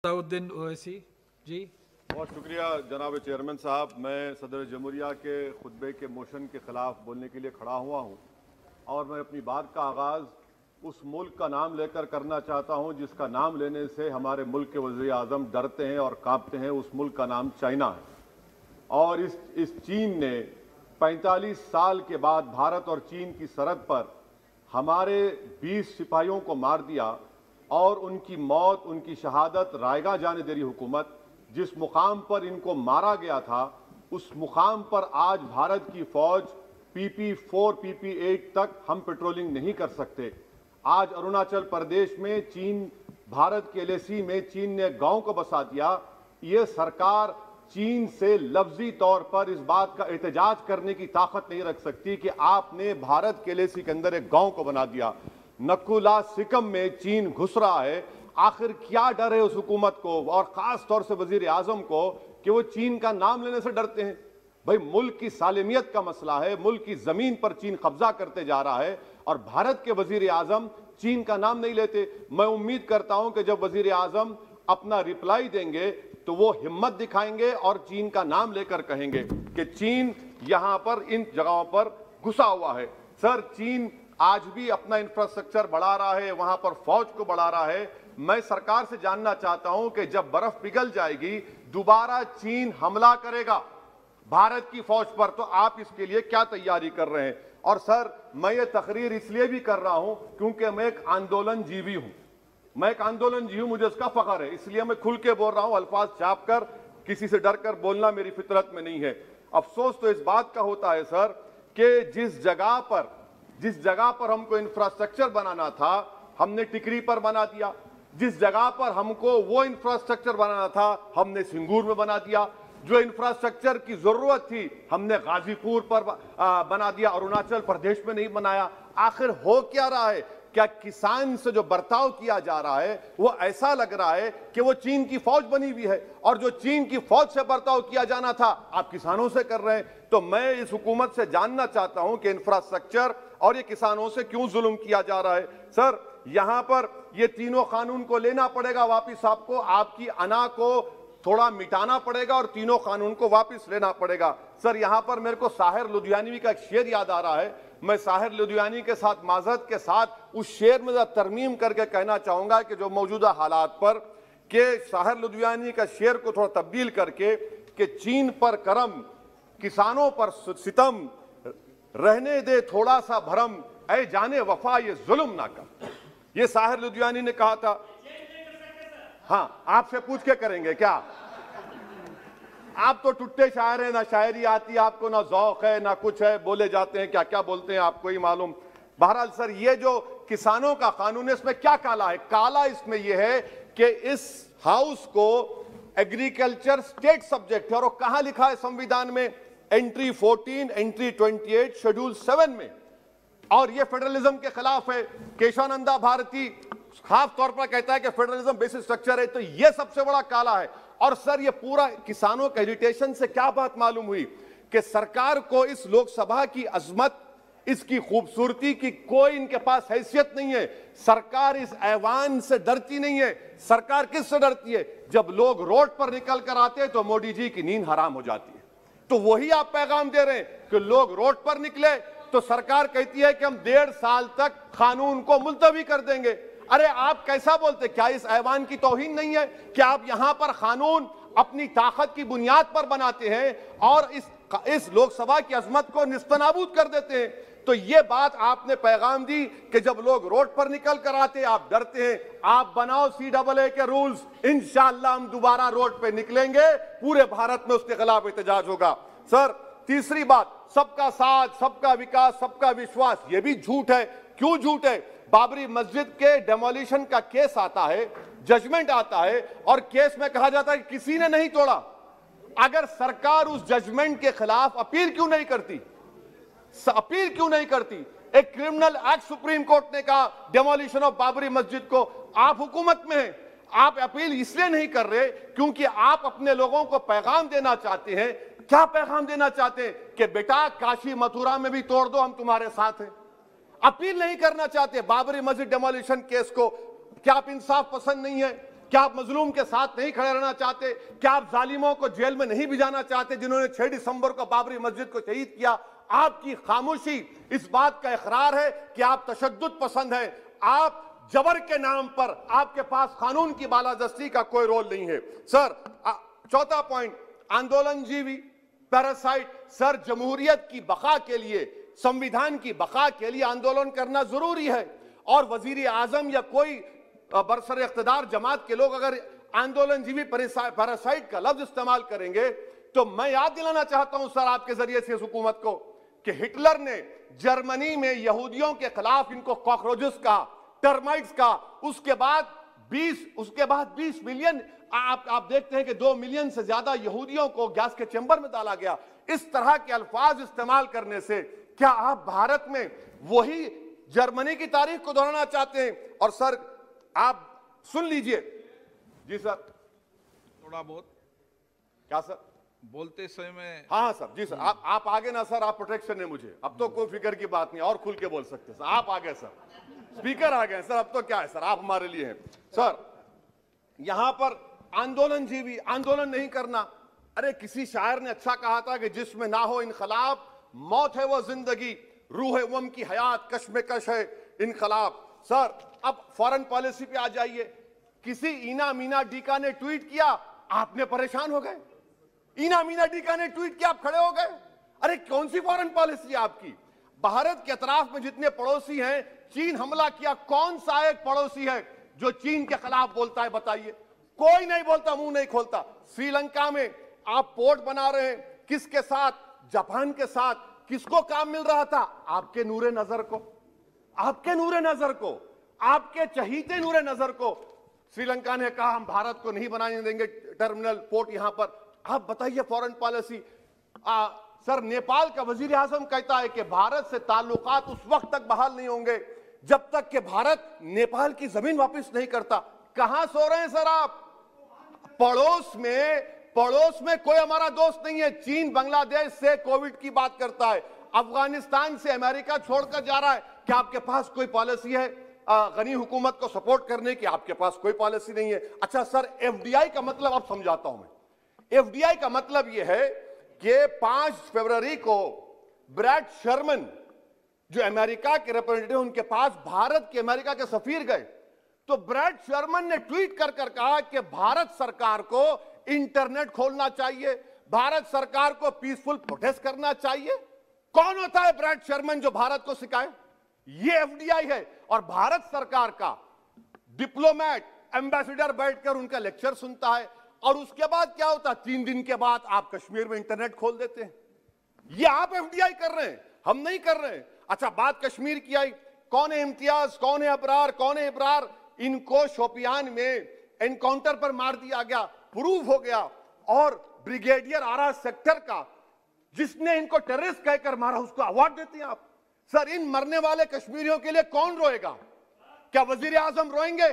सलाउद्दीन ओवैसी जी। बहुत शुक्रिया जनाब चेयरमैन साहब। मैं सदर जमहूरिया के खुतबे के मोशन के खिलाफ बोलने के लिए खड़ा हुआ हूँ और मैं अपनी बात का आगाज़ उस मुल्क का नाम लेकर करना चाहता हूँ जिसका नाम लेने से हमारे मुल्क के वज़ीर आज़म डरते हैं और कांपते हैं। उस मुल्क का नाम चाइना है और इस चीन ने 45 साल के बाद भारत और चीन की सरहद पर हमारे 20 सिपाहियों को मार दिया और उनकी मौत, उनकी शहादत रायगा जाने दे रही हुकूमत। जिस मुकाम पर इनको मारा गया था उस मुकाम पर आज भारत की फौज PP4 PP8 तक हम पेट्रोलिंग नहीं कर सकते। आज अरुणाचल प्रदेश में चीन, भारत के LAC में चीन ने गांव को बसा दिया। ये सरकार चीन से लफ्जी तौर पर इस बात का एहतजाज करने की ताकत नहीं रख सकती कि आपने भारत के LAC के अंदर एक गांव को बना दिया। नकुला सिकम में चीन घुस रहा है। आखिर क्या डर है उस हुकूमत को और खास तौर से वजीर आजम को कि वो चीन का नाम लेने से डरते हैं? भाई, मुल्क की सालिमियत का मसला है। मुल्क की जमीन पर चीन कब्जा करते जा रहा है और भारत के वजीर आजम चीन का नाम नहीं लेते। मैं उम्मीद करता हूं कि जब वजीर आजम अपना रिप्लाई देंगे तो वो हिम्मत दिखाएंगे और चीन का नाम लेकर कहेंगे कि चीन यहां पर इन जगहों पर घुसा हुआ है। सर, चीन आज भी अपना इंफ्रास्ट्रक्चर बढ़ा रहा है, वहां पर फौज को बढ़ा रहा है। मैं सरकार से जानना चाहता हूं कि जब बर्फ पिघल जाएगी दोबारा चीन हमला करेगा भारत की फौज पर, तो आप इसके लिए क्या तैयारी कर रहे हैं? और सर, मैं ये तकरीर इसलिए भी कर रहा हूं क्योंकि मैं एक आंदोलन जीवी हूं। मैं एक आंदोलन जीवी हूं, मुझे उसका फख्र है, इसलिए मैं खुल के बोल रहा हूं। अल्फाज छाप कर, किसी से डर कर बोलना मेरी फितरत में नहीं है। अफसोस तो इस बात का होता है सर कि जिस जगह पर हमको इंफ्रास्ट्रक्चर बनाना था हमने टिकरी पर बना दिया। जिस जगह पर हमको वो इंफ्रास्ट्रक्चर बनाना था हमने सिंगूर में बना दिया। जो इंफ्रास्ट्रक्चर की जरूरत थी हमने गाजीपुर पर बना दिया, अरुणाचल प्रदेश में नहीं बनाया। आखिर हो क्या रहा है? क्या किसान से जो बर्ताव किया जा रहा है वो ऐसा लग रहा है कि वो चीन की फौज बनी हुई है और जो चीन की फौज से बर्ताव किया जाना था आप किसानों से कर रहे हैं? तो मैं इस हुकूमत से जानना चाहता हूं कि इंफ्रास्ट्रक्चर और ये किसानों से क्यों जुल्म किया जा रहा है? सर, यहां पर ये तीनों कानून को लेना पड़ेगा वापिस, आपको आपकी अना को थोड़ा मिटाना पड़ेगा और तीनों कानून को वापस लेना पड़ेगा। सर, यहां पर मेरे को साहिर लुधियानवी का एक शेर याद आ रहा है। मैं साहिर लुधियानवी के साथ माजरत के साथ उस शेर में तरमीम करके कहना चाहूंगा कि जो मौजूदा हालात पर के साहिर लुधियानवी का शेर को थोड़ा तब्दील करके कि चीन पर करम, किसानों पर सितम, रहने दे थोड़ा सा भरम, ऐ जाने वफा ये जुल्म ना कर। ये साहिर लुधियानवी ने कहा था। हाँ, आपसे पूछ के करेंगे क्या? आप तो टुट्टे शायर हैं, ना शायरी आती आपको, ना ज़ौक़ है, ना कुछ है, बोले जाते हैं, क्या क्या बोलते हैं आपको ही मालूम। बहरहाल सर, ये जो किसानों का कानून है इसमें क्या काला है? काला इसमें यह है कि इस हाउस को एग्रीकल्चर स्टेट सब्जेक्ट है और वो कहां लिखा है संविधान में? एंट्री 14, एंट्री 28, शेड्यूल 7 में। और ये फेडरलिज्म के खिलाफ है। केशवानंदा भारती खास तौर पर कहता है कि फेडरलिज्म बेसिक स्ट्रक्चर है, तो ये सबसे बड़ा काला है। और सर, ये पूरा किसानों के इरिटेशन से क्या बात मालूम हुई कि सरकार को इस लोकसभा की अजमत, इसकी खूबसूरती की कोई इनके पास हैसियत नहीं है। सरकार इस ऐवान से डरती नहीं है। सरकार किससे डरती है? जब लोग रोड पर निकल कर आते हैं तो मोदी जी की नींद हराम हो जाती है। तो वही आप पैगाम दे रहे हैं कि लोग रोड पर निकले तो सरकार कहती है कि हम 1.5 साल तक कानून को मुलतवी कर देंगे। अरे आप कैसा बोलते? क्या इस ऐवान की तौहीन नहीं है? क्या आप यहां पर कानून अपनी ताकत की बुनियाद पर बनाते हैं और इस लोकसभा की अजमत को निस्तनाबूद कर देते हैं? तो ये बात आपने पैगाम दी कि जब लोग रोड पर निकल कर आते आप डरते हैं। आप बनाओ CAA के रूल्स, इंशाअल्लाह हम दोबारा रोड पे निकलेंगे, पूरे भारत में उसके खिलाफ एहतजाज होगा। सर, तीसरी बात, सबका साथ, सबका विकास, सबका विश्वास, ये भी झूठ है। क्यों झूठ है? बाबरी मस्जिद के डेमोलिशन का केस आता है, जजमेंट आता है और केस में कहा जाता है कि किसी ने नहीं तोड़ा। अगर सरकार उस जजमेंट के खिलाफ अपील क्यों नहीं करती? अपील क्यों नहीं करती? एक क्रिमिनल एक्ट सुप्रीम कोर्ट ने कहा डेमोलिशन ऑफ बाबरी मस्जिद को, आप हुकूमत में हैं, आप अपील इसलिए नहीं कर रहे क्योंकि आप अपने लोगों को पैगाम देना चाहते हैं। क्या पैगाम देना चाहते हैं? कि बेटा काशी मथुरा में भी तोड़ दो, हम तुम्हारे साथ हैं। अपील नहीं करना चाहते बाबरी मस्जिद डेमोलिशन केस को। क्या आप इंसाफ पसंद नहीं है? क्या आप मजलूम के साथ नहीं खड़े रहना चाहते? क्या आप जालिमों को जेल में नहीं भिजाना चाहते जिन्होंने 6 दिसंबर को बाबरी मस्जिद को शहीद किया? आपकी खामोशी इस बात का इकरार है कि आप तशद्दुद पसंद हैं। आप जबर के नाम पर आपके पास कानून की बालादस्ती का कोई रोल नहीं है। सर, चौथा पॉइंट, आंदोलनजीवी पैरासाइट। सर, जमहूरियत की बका के लिए, संविधान की बका के लिए आंदोलन करना जरूरी है, और वजीर आजम या कोई बरसर इख्तिदार जमात के लोग अगर आंदोलनजीवी पैरासाइट का लफ्ज इस्तेमाल करेंगे तो मैं याद दिलाना चाहता हूं सर आपके जरिए से इस हुकूमत को कि हिटलर ने जर्मनी में यहूदियों के खिलाफ इनको कॉकरोचेस का, टर्माइट्स का, उसके बाद 20 मिलियन, आप देखते हैं कि 2 मिलियन से ज्यादा यहूदियों को गैस के चैम्बर में डाला गया। इस तरह के अल्फाज इस्तेमाल करने से क्या आप भारत में वही जर्मनी की तारीख को दोहराना चाहते हैं? और सर आप सुन लीजिए। जी सर, थोड़ा बहुत क्या सर बोलते समय में। हाँ सर, जी सर, आप आगे ना सर, आप प्रोटेक्शन है मुझे, अब तो कोई फिक्र की बात नहीं, और खुल के बोल सकते सर। आप आ गए सर, स्पीकर आ गए सर, अब तो क्या है सर, आप हमारे लिए हैं। सर, यहां पर आंदोलनजीवी आंदोलन नहीं करना। अरे किसी शायर ने अच्छा कहा था कि जिसमें ना हो इनकलाब, मौत है वो जिंदगी, रूह है वम की हयात, कश्मकश है इनकलाब। सर, अब फॉरेन पॉलिसी पे आ जाइए। किसी इना मीना डीका ने ट्वीट किया, आपने परेशान हो गए। इना मीना डीका ने ट्वीट किया, आप खड़े हो गए। अरे कौन सी फॉरेन पॉलिसी है आपकी? भारत के अतराफ में जितने पड़ोसी हैं, चीन हमला किया, कौन सा एक पड़ोसी है जो चीन के खिलाफ बोलता है? बताइए। कोई नहीं बोलता, मुंह नहीं खोलता। श्रीलंका में आप पोर्ट बना रहे हैं, किसके साथ? जापान के साथ। किसको काम मिल रहा था? आपके नूरे नजर को, आपके नूरे नजर को, आपके चहीते नूरे नजर को। श्रीलंका ने कहा हम भारत को नहीं बनाने देंगे टर्मिनल पोर्ट यहां पर। आप बताइए फॉरेन पॉलिसी। सर, नेपाल का वजीर आजम कहता है कि भारत से ताल्लुकात उस वक्त तक बहाल नहीं होंगे जब तक कि भारत नेपाल की जमीन वापस नहीं करता। कहां सो रहे हैं सर आप? पड़ोस में कोई हमारा दोस्त नहीं है। चीन बांग्लादेश से कोविड की बात करता है, अफगानिस्तान से अमेरिका छोड़कर जा रहा है। क्या आपके पास कोई पॉलिसी है गनी हुकूमत को सपोर्ट करने की? आपके पास कोई पॉलिसी नहीं है। अच्छा सर, एफडीआई का मतलब अब समझाता हूं मैं। एफडीआई का मतलब यह है कि 5 फरवरी को ब्रैड शर्मन जो अमेरिका के रिप्रेजेंटेटिव, उनके पास भारत के अमेरिका के सफीर गए, तो ब्रैड शर्मन ने ट्वीट कर कहा कि भारत सरकार को इंटरनेट खोलना चाहिए, भारत सरकार को पीसफुल प्रोटेस्ट करना चाहिए। कौन होता है ब्रैड शर्मन जो भारत को सिखाए? ये एफडीआई है। और भारत सरकार का डिप्लोमेट, एम्बेसडर बैठकर उनका लेक्चर सुनता है, और उसके बाद क्या होता? 3 दिन के बाद आप कश्मीर में इंटरनेट खोल देते हैं। ये आप एफडीआई कर रहे हैं, हम नहीं कर रहे हैं। अच्छा, बात कश्मीर की आई। कौन है इम्तियाज, कौन है अबरार, कौन है इब्रार? इनको शोपियान में एनकाउंटर पर मार दिया गया, प्रूव हो गया। और ब्रिगेडियर आरा सेक्टर का जिसने इनको टेररिस्ट कहकर मारा, उसको अवार्ड देते हैं आप। सर, इन मरने वाले कश्मीरियों के लिए कौन रोएगा? क्या वजीर आजम रोएंगे?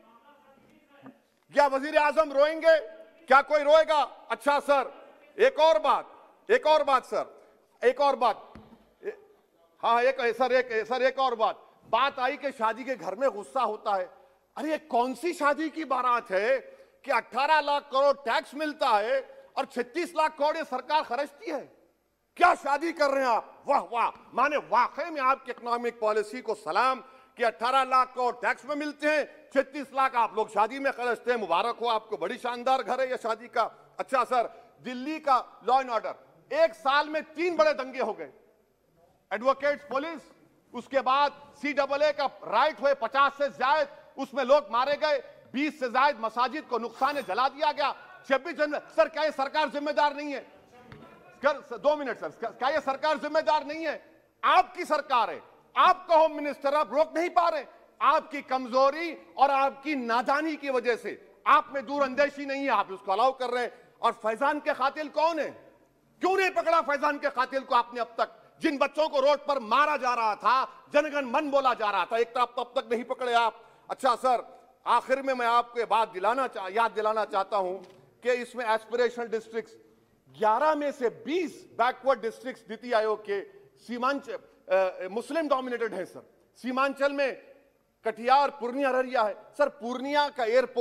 क्या वजीर आजम रोएंगे? क्या कोई रोएगा? अच्छा सर, एक और बात सर, एक और बात। हाँ, एक और बात आई कि शादी के घर में गुस्सा होता है। अरे कौन सी शादी की बारात है कि 18 लाख करोड़ टैक्स मिलता है और 36 लाख करोड़ ये सरकार खर्चती है? क्या शादी कर रहे हैं आप? वाह वाह, माने वाकई में आपकी इकोनॉमिक पॉलिसी को सलाम कि 18 लाख करोड़ टैक्स में मिलते हैं, 36 लाख आप लोग शादी में खर्चते हैं। मुबारक हो आपको, बड़ी शानदार घर है ये शादी का। अच्छा सर, दिल्ली का लॉ एंड ऑर्डर, 1 साल में 3 बड़े दंगे हो गए। एडवोकेट्स पुलिस, उसके बाद CAA का राइट हुए 50 से ज्यादा, उसमें लोग मारे गए। 20 से ज्यादा मसाजिद को नुकसान जला दिया गया। 26 जनवरी। सर, क्या ये सरकार जिम्मेदार नहीं है? 2 मिनट सर, क्या ये सरकार जिम्मेदार नहीं है? आपकी सरकार है, आपका होम मिनिस्टर, आप रोक नहीं पा रहे। आपकी कमजोरी और आपकी नादानी की वजह से, आप में दूरअंदेशी नहीं है, आप उसको अलाउ कर रहे हैं। और फैजान के कातिल कौन है? क्यों नहीं पकड़ा फैजान के कातिल को आपने अब तक? जिन बच्चों को रोड पर मारा जा रहा था, जनगण मन बोला जा रहा था, एक तरफ तब तक नहीं पकड़े आप। अच्छा सर, आखिर में मैं आपको बात याद दिलाना चाहता हूं कि इसमें एस्पिरेशनल डिस्ट्रिक्ट्स 11 में से 20 बैकवर्ड डिस्ट्रिक्ट्स नीति आयोग के सीमांचल मुस्लिम डोमिनेटेड है सर। सीमांचल में कटिहार, पूर्णिया, अररिया है। सर, पूर्णिया का एयरपोर्ट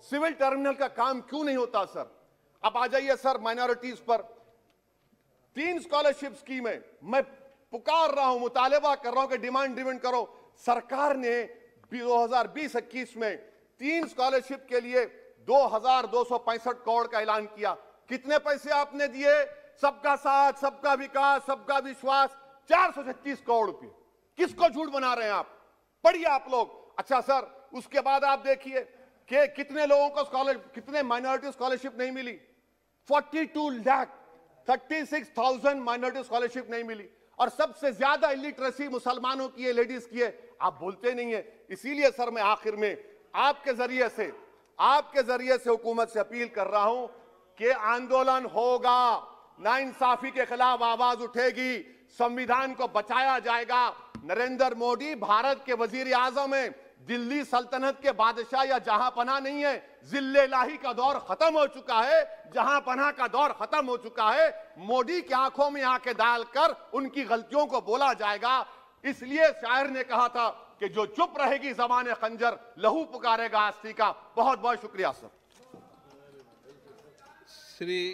सिविल टर्मिनल का काम क्यों नहीं होता सर? अब आ जाइए सर माइनॉरिटीज पर। 3 स्कॉलरशिप स्कीमें मैं पुकार रहा हूं, मुतालिबा कर रहा हूं कि डिमांड ड्रिवन करो। सरकार ने 2020-21 में 3 स्कॉलरशिप के लिए 2265 करोड़ का ऐलान किया। कितने पैसे आपने दिए? सबका साथ, सबका विकास, सबका विश्वास, 436 करोड़ रुपए। किसको झूठ बना रहे हैं आप? पढ़िए आप लोग। अच्छा सर, उसके बाद आप देखिए कि कितने लोगों को कितने माइनॉरिटी स्कॉलरशिप नहीं मिली। 42,36,000 माइनॉरिटी स्कॉलरशिप नहीं मिली। और सबसे ज्यादा इलिटरेसी मुसलमानों की है, लेडीज की है। आप बोलते नहीं है। इसीलिए सर मैं आखिर में आपके जरिए से हुकूमत से अपील कर रहा हूं कि आंदोलन होगा, नाइंसाफी के खिलाफ आवाज उठेगी, संविधान को बचाया जाएगा। नरेंद्र मोदी भारत के वजीर आजम है, दिल्ली सल्तनत के बादशाह या जहां पना नहीं है। जिल्ले लाही का दौर खत्म हो चुका है, जहां पना का दौर खत्म हो चुका है। मोदी की आंखों में आंखें डालकर उनकी गलतियों को बोला जाएगा। इसलिए शायर ने कहा था कि जो चुप रहेगी ज़बान खंजर, लहू पुकारेगा आस्ती का। बहुत बहुत शुक्रिया सर। श्री